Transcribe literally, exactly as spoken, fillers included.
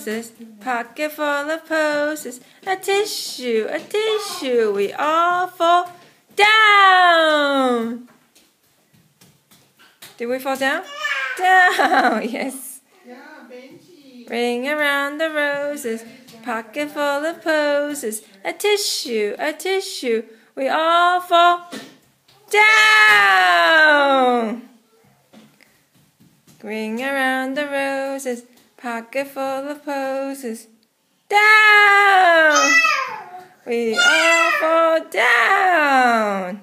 roses, pocket full of posies, a tissue, a tissue, we all fall down. Did we fall down? Down, yes. Ring around the roses, pocket full of posies, a tissue, a tissue, we all fall down. Ring around the roses, pocket full of posies, down. We all fall down.